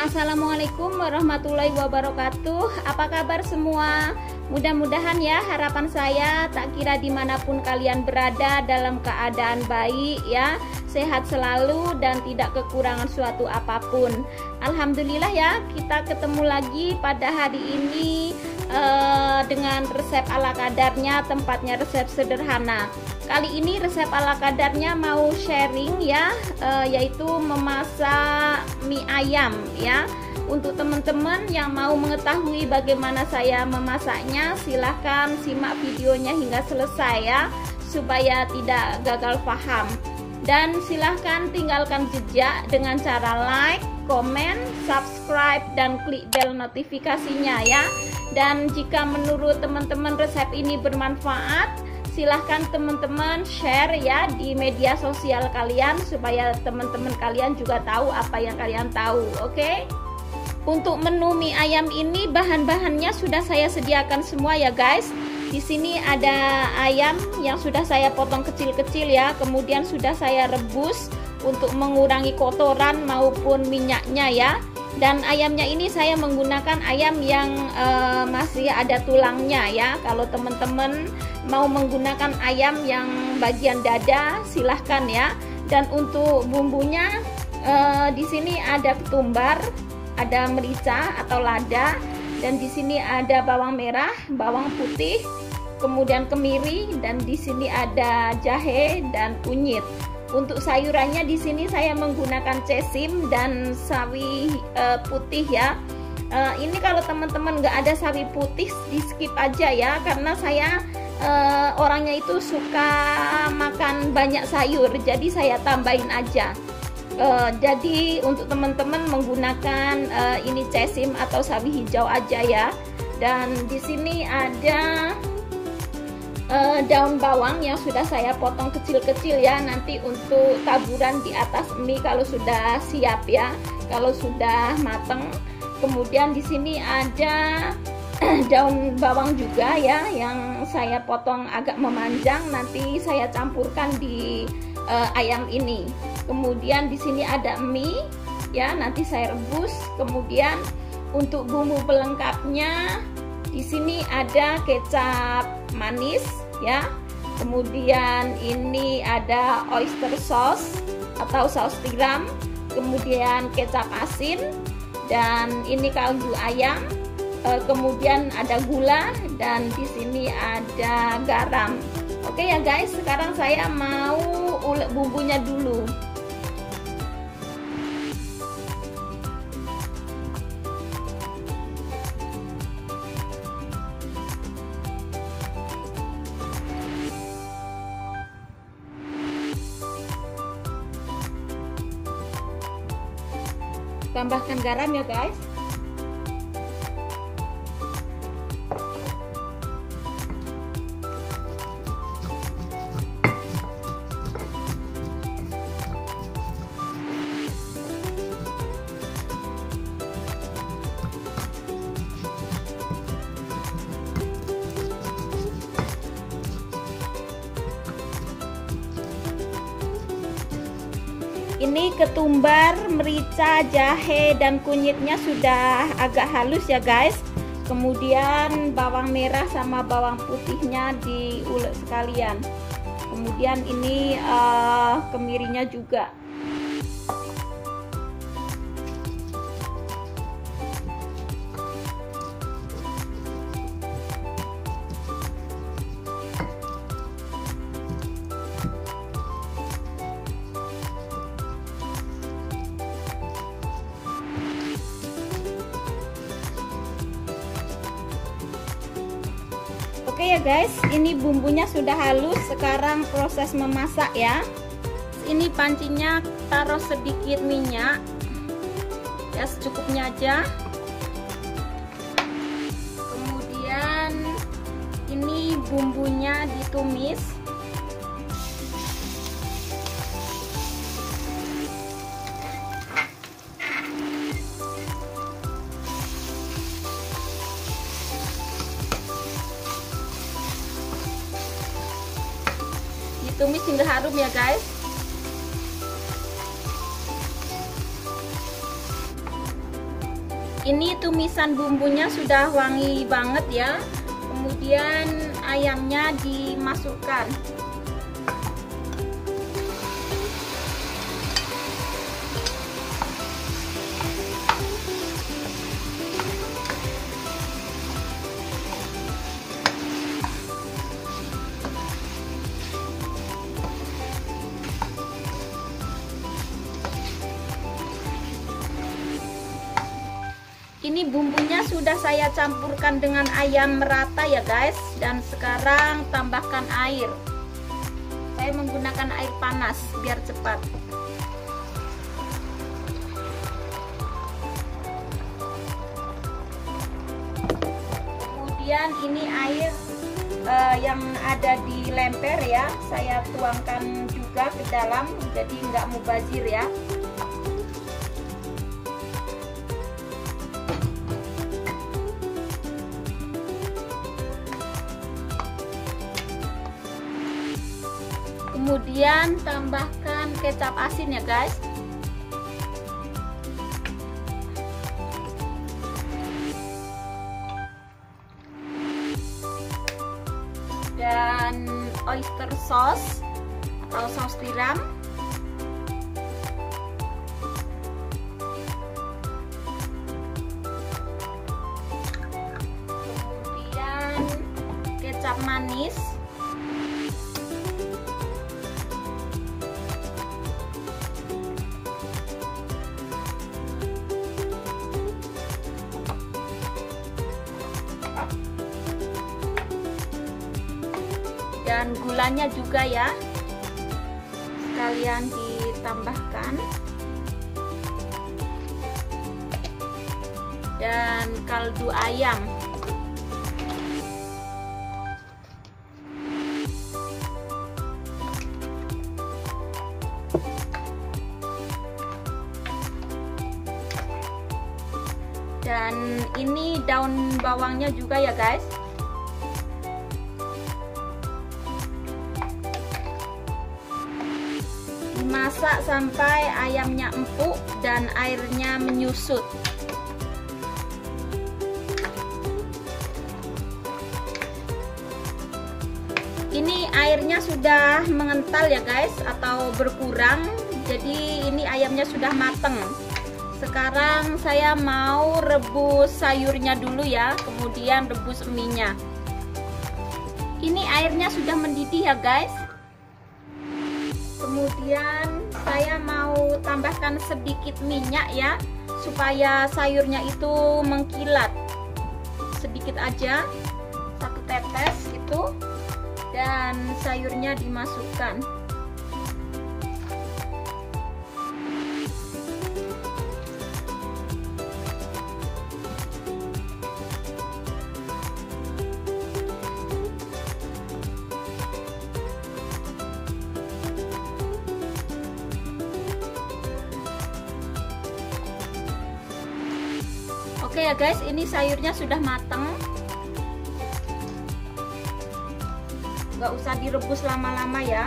Assalamualaikum warahmatullahi wabarakatuh. Apa kabar semua? Mudah-mudahan ya, harapan saya tak kira dimanapun kalian berada dalam keadaan baik ya, sehat selalu dan tidak kekurangan suatu apapun. Alhamdulillah ya, kita ketemu lagi pada hari ini dengan resep ala kadarnya, tempatnya resep sederhana. Kali ini resep ala kadarnya mau sharing ya, yaitu memasak mie ayam ya. Untuk teman-teman yang mau mengetahui bagaimana saya memasaknya, silahkan simak videonya hingga selesai ya, supaya tidak gagal paham. Dan silahkan tinggalkan jejak dengan cara like, komen, subscribe, dan klik bel notifikasinya ya. Dan jika menurut teman-teman resep ini bermanfaat, silahkan teman-teman share ya di media sosial kalian, supaya teman-teman kalian juga tahu apa yang kalian tahu. Oke? Untuk menu mie ayam ini bahan-bahannya sudah saya sediakan semua ya guys. Di sini ada ayam yang sudah saya potong kecil-kecil ya, kemudian sudah saya rebus untuk mengurangi kotoran maupun minyaknya ya. Dan ayamnya ini saya menggunakan ayam yang masih ada tulangnya ya. Kalau teman-teman mau menggunakan ayam yang bagian dada, silahkan ya. Dan untuk bumbunya di sini ada ketumbar, ada merica atau lada, dan di sini ada bawang merah, bawang putih, kemudian kemiri, dan di sini ada jahe dan kunyit. Untuk sayurannya di sini saya menggunakan cesim dan sawi putih ya. Ini kalau teman-teman nggak ada sawi putih, di skip aja ya, karena saya orangnya itu suka makan banyak sayur, jadi saya tambahin aja. Jadi untuk teman-teman menggunakan ini cesim atau sawi hijau aja ya. Dan di sini ada daun bawang yang sudah saya potong kecil-kecil ya, nanti untuk taburan di atas mie kalau sudah siap ya, kalau sudah mateng. Kemudian di sini ada daun bawang juga ya, yang saya potong agak memanjang, nanti saya campurkan di ayam ini. Kemudian di sini ada mie ya, nanti saya rebus. Kemudian untuk bumbu pelengkapnya di sini ada kecap manis ya. Kemudian ini ada oyster sauce atau saus tiram. Kemudian kecap asin, dan ini kaldu ayam. Kemudian ada gula, dan di sini ada garam. Oke ya guys, sekarang saya mau ulek bumbunya dulu. Tambahkan garam ya guys. Ini ketumbar, merica, jahe, dan kunyitnya sudah agak halus ya guys. Kemudian bawang merah sama bawang putihnya diulek sekalian. Kemudian ini kemirinya juga. Oke ya guys, ini bumbunya sudah halus. Sekarang proses memasak ya. Ini pancinya taruh sedikit minyak ya, secukupnya aja. Kemudian ini bumbunya ditumis. Tumis hingga harum ya guys. Ini tumisan bumbunya sudah wangi banget ya. Kemudian ayamnya dimasukkan. Ini bumbunya sudah saya campurkan dengan ayam merata ya guys. Dan sekarang tambahkan air. Saya menggunakan air panas biar cepat. Kemudian ini air yang ada di lemper ya, saya tuangkan juga ke dalam, jadi nggak mubazir ya. Kemudian tambahkan kecap asin ya guys. Dan oyster sauce atau saus tiram. Kemudian kecap manis. Dan gulanya juga ya, sekalian ditambahkan. Dan kaldu ayam. Dan ini daun bawangnya juga ya guys. Masak sampai ayamnya empuk dan airnya menyusut. Ini airnya sudah mengental ya guys, atau berkurang. Jadi ini ayamnya sudah mateng. Sekarang saya mau rebus sayurnya dulu ya, kemudian rebus mie-nya. Ini airnya sudah mendidih ya guys. Kemudian saya mau tambahkan sedikit minyak ya, supaya sayurnya itu mengkilat. Sedikit aja, 1 tetes gitu. Dan sayurnya dimasukkan. Oke ya guys, ini sayurnya sudah matang. Nggak usah direbus lama-lama ya.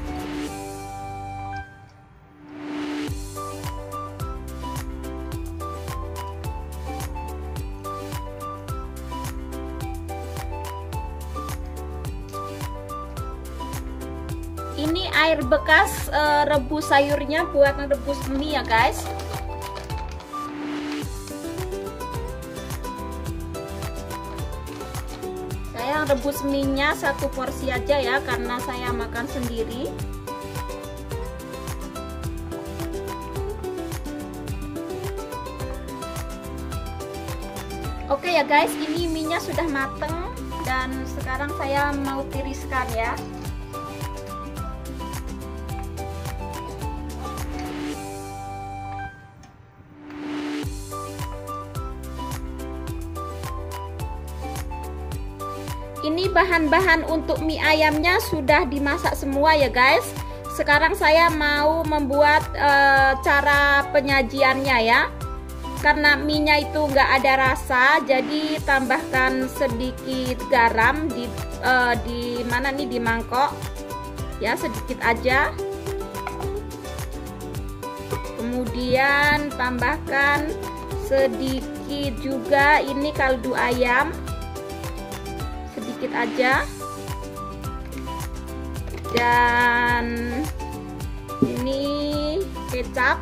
Ini air bekas rebus sayurnya buat ngerebus mie ya guys. Saya rebus mie-nya 1 porsi aja ya, karena saya makan sendiri. Oke ya guys, ini mie-nya sudah mateng dan sekarang saya mau tiriskan ya. Ini bahan-bahan untuk mie ayamnya sudah dimasak semua ya guys. Sekarang saya mau membuat cara penyajiannya ya. Karena mie-nya itu nggak ada rasa, jadi tambahkan sedikit garam di mana nih, di mangkok ya, sedikit aja. Kemudian tambahkan sedikit juga ini kaldu ayam, sedikit aja, dan ini kecap,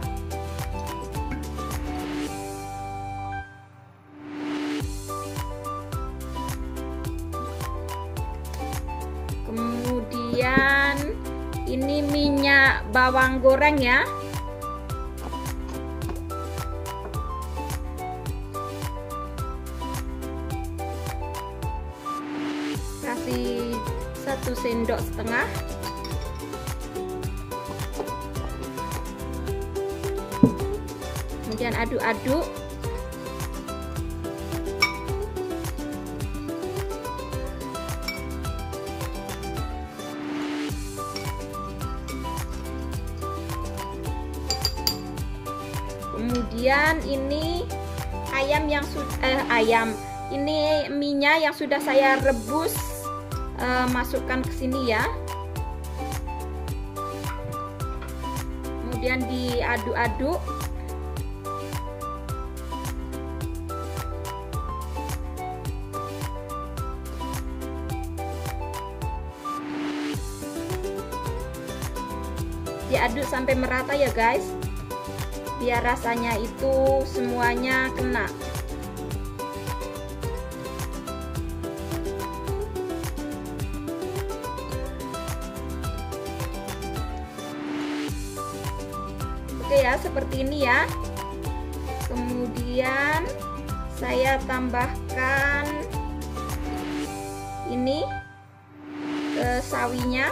kemudian ini minyak bawang goreng ya, kasih 1,5 sendok. Kemudian aduk-aduk. Kemudian ini ayam yang ini minyak yang sudah saya rebus, masukkan ke sini ya. Kemudian diaduk-aduk. Diaduk sampai merata ya guys, biar rasanya itu semuanya kena. Oke ya, seperti ini ya. Kemudian saya tambahkan ini ke sawinya.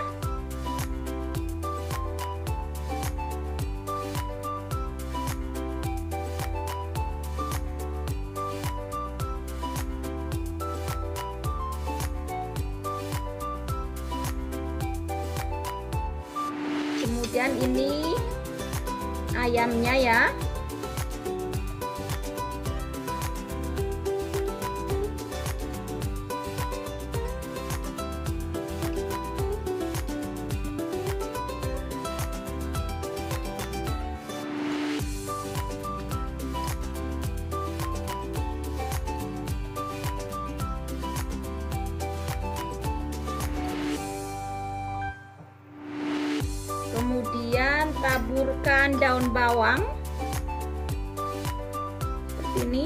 Kemudian ini ayamnya ya. Kemudian taburkan daun bawang seperti ini,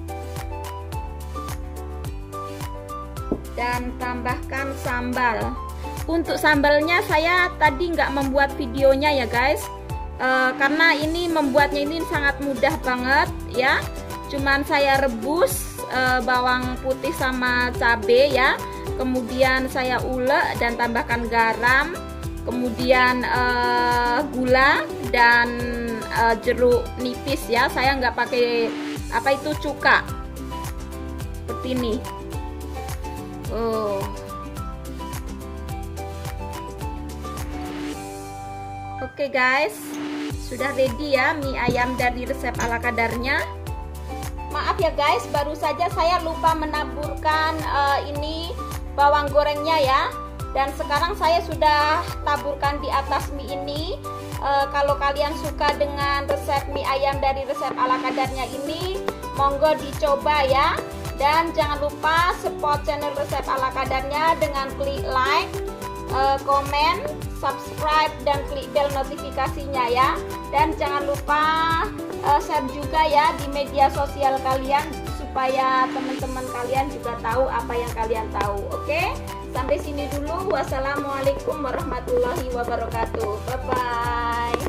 dan tambahkan sambal. Untuk sambalnya saya tadi nggak membuat videonya ya guys, karena ini membuatnya ini sangat mudah banget ya. Cuman saya rebus bawang putih sama cabai ya, kemudian saya ulek dan tambahkan garam, kemudian gula dan jeruk nipis ya. Saya nggak pakai cuka, seperti ini. Oke guys, sudah ready ya mie ayam dari resep ala kadarnya. Maaf ya guys, baru saja saya lupa menaburkan ini bawang gorengnya ya. Dan sekarang saya sudah taburkan di atas mie ini. Kalau kalian suka dengan resep mie ayam dari resep ala kadarnya ini, monggo dicoba ya. Dan jangan lupa support channel resep ala kadarnya dengan klik like, komen, subscribe, dan klik bel notifikasinya ya. Dan jangan lupa share juga ya di media sosial kalian, supaya teman-teman kalian juga tahu apa yang kalian tahu. Oke, sampai sini dulu. Wassalamualaikum warahmatullahi wabarakatuh. Bye bye.